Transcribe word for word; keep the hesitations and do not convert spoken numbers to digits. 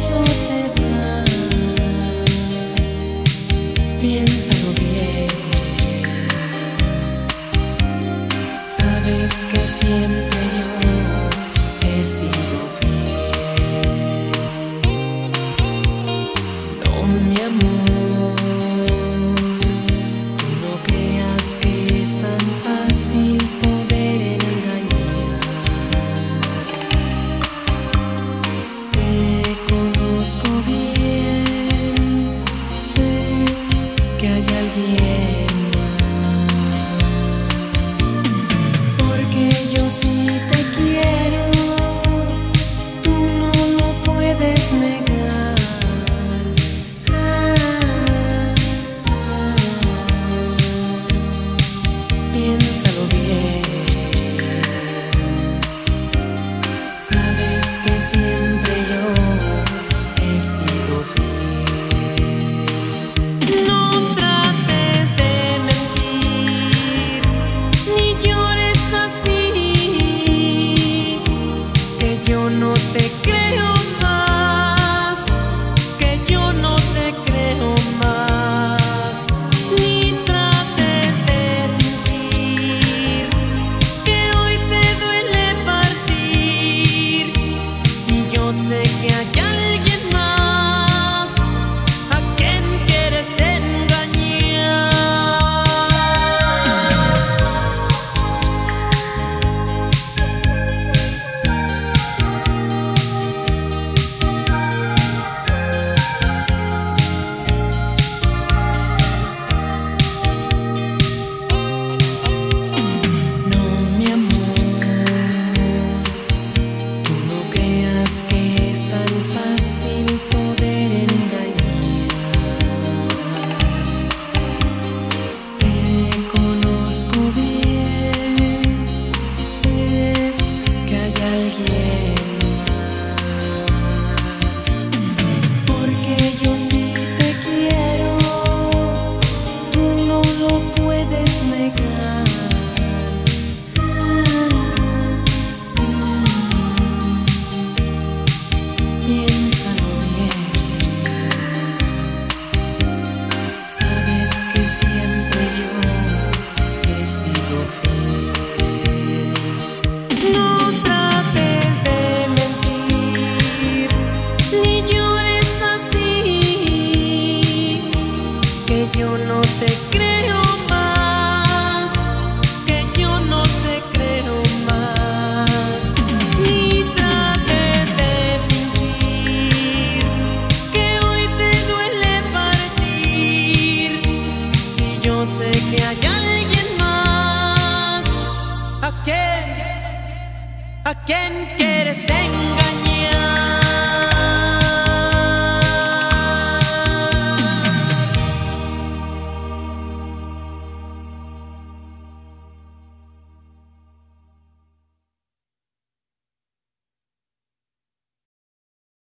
eso te vas, piénsalo bien. Sabes que siempre yo he sido fiel. No, mi amor, tú no creas que es tan fácil poder engañar. Te conozco bien, sé que hay alguien más, porque yo sí te quiero, tú no lo puedes negar. Ah, ah, piénsalo bien. Sabes que siempre yo he sido fiel. No trates de mentir, ni llores así, que yo no te creo más, que yo no te creo más. Ni trates de fingir que hoy te duele partir, si yo sé que hay algo